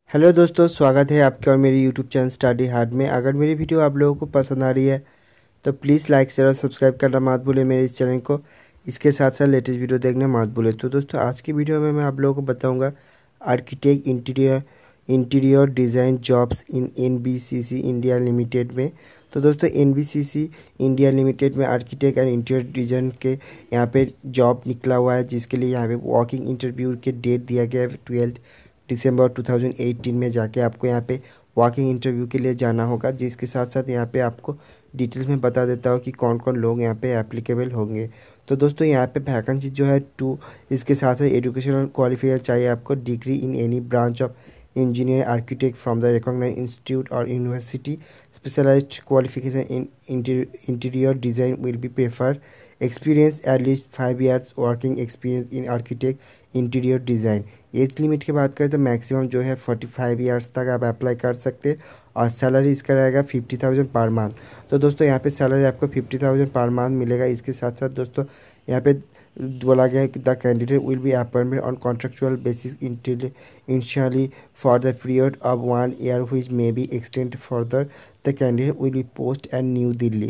Hello दोस्तों, स्वागत है आपके और मेरी यूट्यूब चैनल स्टडी हार्ड में। अगर मेरी वीडियो आप लोगों को पसंद आ रही है तो प्लीज़ लाइक शेयर और सब्सक्राइब करना मत भूलें मेरे इस चैनल को। इसके साथ साथ लेटेस्ट वीडियो देखना मत भूलें। तो दोस्तों, आज की वीडियो में मैं आप लोगों को बताऊंगा architect interior design jobs in NBCC India limited में। तो दोस्तों, एनबीसीसी इंडिया लिमिटेड में आर्किटेक्ट एंड इंटीरियर डिज़ाइन के यहाँ पे जॉब निकला हुआ है, जिसके लिए यहाँ पे वॉकिंग इंटरव्यू के डेट दिया गया है 12 दिसंबर 2018 में। जाके आपको यहाँ पे वॉकिंग इंटरव्यू के लिए जाना होगा, जिसके साथ साथ यहाँ पे आपको डिटेल्स में बता देता हूँ कि कौन कौन लोग यहाँ पे एप्लीकेबल होंगे। तो दोस्तों, यहाँ पे वैकेंसी जो है टू, इसके साथ साथ एजुकेशनल क्वालिफिकेशन चाहिए आपको, degree in any branch of engineer architect from the recognised institute और university. Specialised qualification in interior design will be preferred. Experience at least 5 years working experience in architect interior design. Age limit की बात करें तो maximum जो है 45 years तक आप apply कर सकते हैं और सैलरी इसका रहेगा 50,000 पर मंथ। तो दोस्तों, यहाँ पे सैलरी आपको 50,000 पर मंथ मिलेगा। इसके साथ साथ दोस्तों, यहाँ पे बोला गया है कि the candidate will be appointment on contractual basis initially for the period of 1 year which may be extended further. The candidate will be post at New Delhi.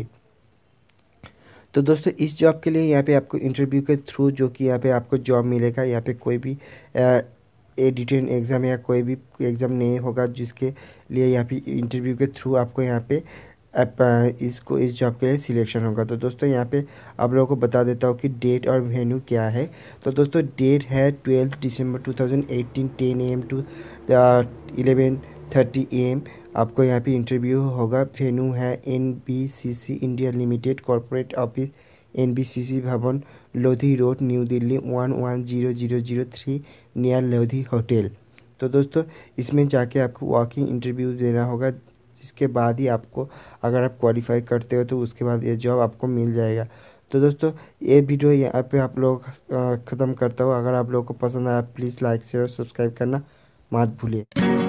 तो दोस्तों, इस जॉब के लिए यहाँ पे आपको इंटरव्यू के थ्रू जो कि यहाँ पे आपको जॉब मिलेगा, यहाँ पे कोई भी रिटन एग्ज़ाम या कोई भी एग्ज़ाम नहीं होगा, जिसके लिए यहाँ पे इंटरव्यू के थ्रू आपको यहाँ पे इस जॉब के लिए सिलेक्शन होगा। तो दोस्तों, यहाँ पे आप लोगों को बता देता हूँ कि डेट और वेन्यू क्या है। तो दोस्तों, डेट है 12 दिसंबर 2018 10 AM टू 11:30 AM। आपको यहाँ पे इंटरव्यू होगा। वेन्यू है NBCC India limited corporate office, NBCC Bhawan, Lodhi road, New Delhi 110003, near Lodhi hotel. तो दोस्तों, इसमें जाके आपको वॉकिंग इंटरव्यू देना होगा, जिसके बाद ही आपको, अगर आप क्वालिफाई करते हो तो उसके बाद ये जॉब आपको मिल जाएगा। तो दोस्तों, ये वीडियो यहाँ पे आप लोग ख़त्म करता हूँ। अगर आप लोगों को पसंद आया प्लीज़ लाइक शेयर और सब्सक्राइब करना मत भूलिए।